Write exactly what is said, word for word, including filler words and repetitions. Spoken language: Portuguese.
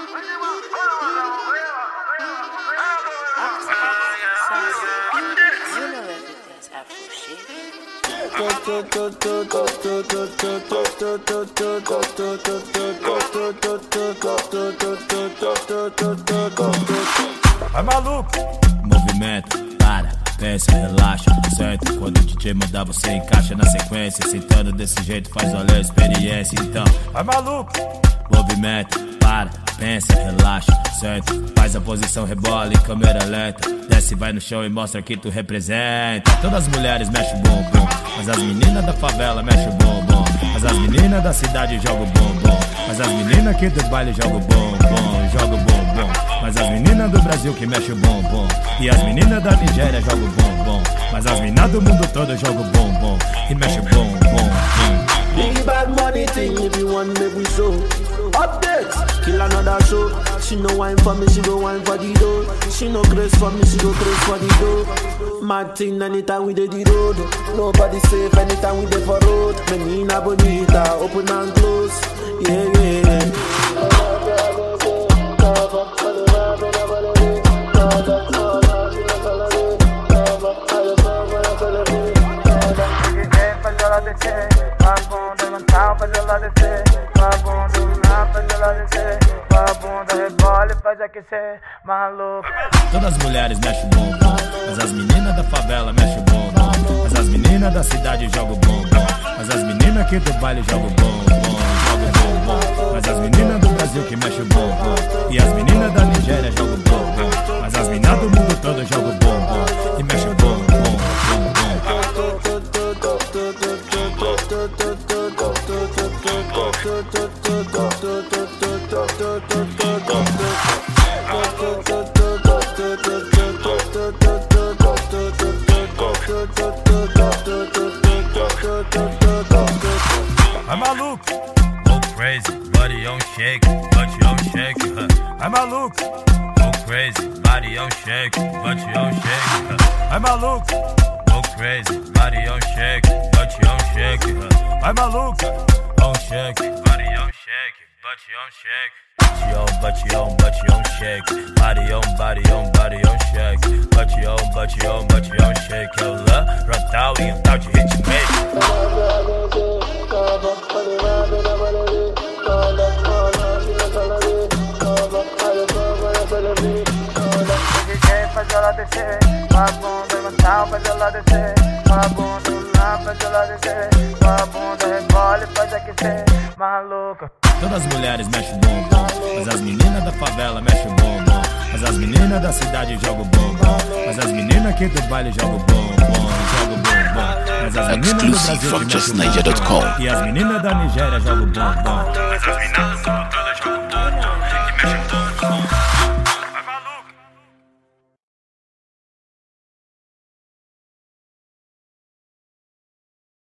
Vai maluco! Movimento, para, pensa, relaxa, certo? Quando o D J mandar você encaixa na sequência. Sentando desse jeito faz valer a experiência. Então, vai maluco! Movimento, para, pensa, relaxa, certo? Faz a posição, rebola em câmera lenta. Desce, vai no chão e mostra que tu representa. Todas as mulheres mexem o bumbum, mas as meninas da favela mexem o bumbum. Mas as meninas da cidade jogam o bumbum. Mas as meninas aqui do baile jogam o bumbum, jogam o bumbum. Mas as meninas do Brasil que mexem o bumbum. E as meninas da Nigéria jogam o bumbum. Mas as meninas do mundo todo jogam o bumbum e mexem o bumbum. Big bad money thing, if you want make we show. Update, kill another show. She no wine for me, she go wine for the dough. She no grace for me, she go grace for the dough. Mad thing anytime we dey the road. Nobody safe anytime we dey for road. Menina bonita, open and close. Yeah, yeah, yeah. Todas as mulheres mexem o bumbum, mas as meninas da favela mexem o bumbum. Mas as meninas da cidade jogam o bumbum. Mas as meninas aqui do baile jogam o bumbum, jogam o bumbum. Mas as meninas do Brasil que mexem o bumbum. E as meninas da Nigéria jogam o bumbum. Mas as meninas do mundo todo jogam o bumbum e mexem o bumbum. Vai maluco, go crazy, body on shake, but you don't shake, huh? Vai maluco, go crazy, body on shake, but you don't shake, huh? Vai maluco, go crazy, body on shake, but you don't shake, huh? Vai maluco, on shake, body on shake, but you don't shake. But you on, but you on shake. Body on, body on, body on shake. But you on, but you on, but you on shake. Eu lá, rotal e um tal de hitmake. D J faz ela descer, com a bunda levantar, faz ela descer, com a bunda lá, faz ela descer, com a bunda rebola e faz aquecer, maluca. Todas as mulheres mexem o bumbum, mas as meninas da favela mexem o bumbum. Mas as meninas da cidade jogam o bumbum. Mas as meninas aqui do baile jogam o bumbum, jogam o bumbum. Mas as meninas do Brasil que mexem o bumbum. E as meninas da Nigéria jogam o bumbum. Mas as meninas do